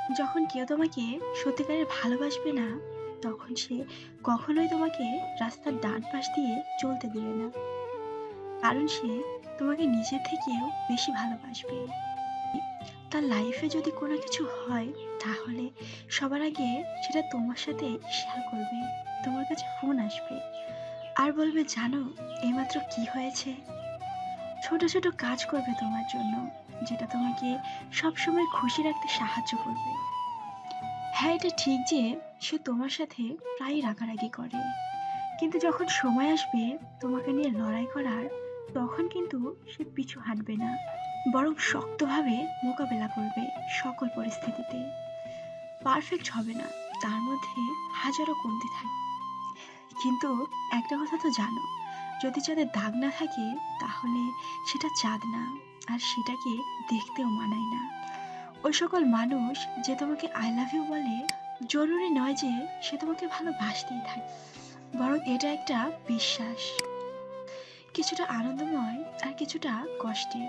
যখন কেউ তোমাকে সত্যিকারের ভালোবাসবে না, তখন সে কখনোই তোমাকে রাস্তার ডান পাশ দিয়ে চলতে দিবে না, কারণ সে তোমাকে নিজের থেকেও বেশি ভালোবাসবে। তার লাইফে যদি কোনো কিছু হয়, তাহলে সবার আগে সেটা তোমার সাথে শেয়ার করবে। তোমার কাছে ফোন আসবে আর বলবে, জানো এইমাত্র কি হয়েছে। ছোট ছোট কাজ করবে তোমার জন্য, যেটা তোমাকে সবসময় খুশি রাখতে সাহায্য করবে। হ্যাঁ, এটা ঠিক যে সে তোমার সাথে প্রায়ই রাগারাগি করে, কিন্তু যখন সময় আসবে তোমাকে নিয়ে লড়াই করার, তখন কিন্তু সে পিছু হাঁটবে না, বরং শক্তভাবে মোকাবেলা করবে সকল পরিস্থিতিতে। পারফেক্ট হবে না, তার মধ্যে হাজারো কমতি থাকে, কিন্তু একটা কথা তো জানো, যদি চাঁদে দাগ না থাকে তাহলে সেটা চাঁদ না, আর সেটাকে দেখতেও মানায় না। ওই সকল মানুষ যে তোমাকে আই লাভ ইউ বলে, জরুরি নয় যে সে তোমাকে ভালোবাসতেই থাকে, বরং এটা একটা বিশ্বাস, কিছুটা আনন্দময় আর কিছুটা কষ্টের।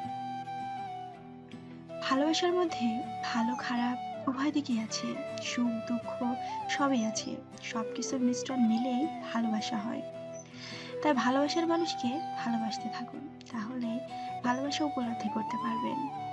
ভালোবাসার মধ্যে ভালো খারাপ উভয় দিকই আছে, সুখ দুঃখ সবই আছে, সবকিছুর মিশ্রণ মিলেই ভালোবাসা হয়। তাই ভালোবাসার মানুষকে ভালোবাসতে থাকুন, তাহলে ভালোবাসা উপলব্ধি করতে পারবেন।